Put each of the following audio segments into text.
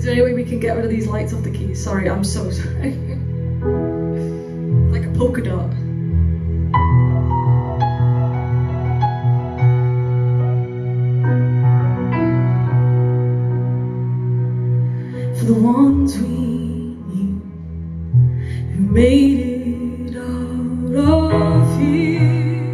Is there any way we can get rid of these lights off the keys? Sorry, I'm so sorry. Like a polka dot. For the ones we knew who made it out of here,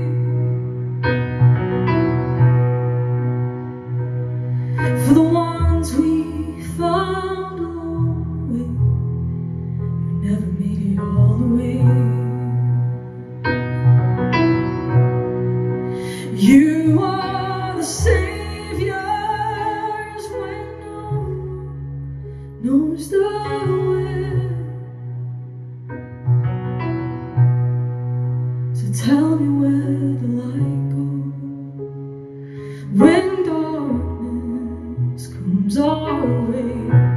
for the ones we found along the way who never made it all the way. You are the saviors when no one knows the way. So tell me where the light goes when darkness comes our way.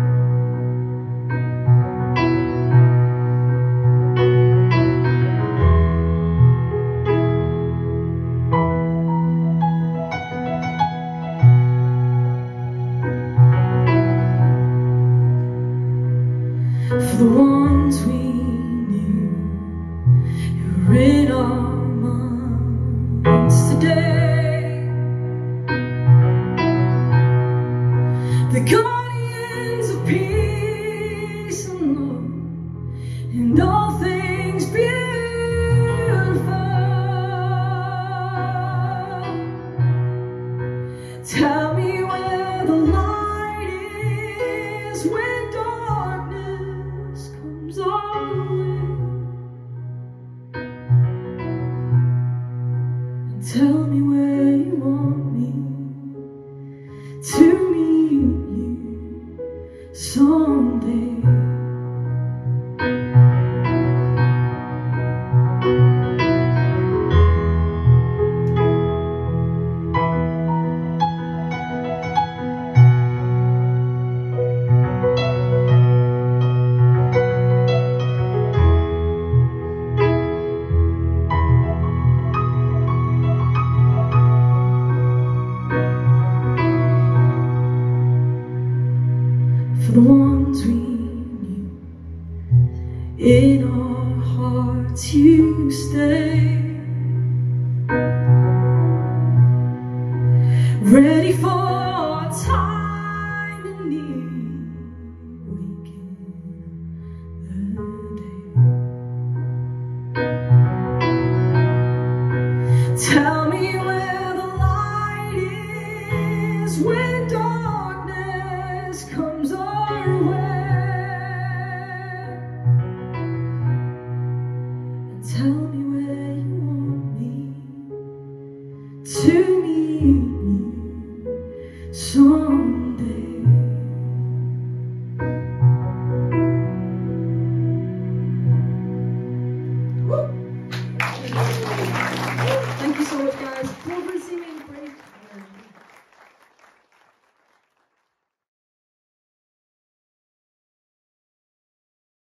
For the ones we knew who are in our minds today, the guardians of peace and love and all things beautiful, tell me where the light is when darkness comes our way, and tell me where you want me to meet you someday. For the ones we knew, in our hearts you stay, ready for our time in need, waking the day. Tell me where the light is when darkness comes our way, and tell me where you want me to meet you someday. Thank you so much, guys.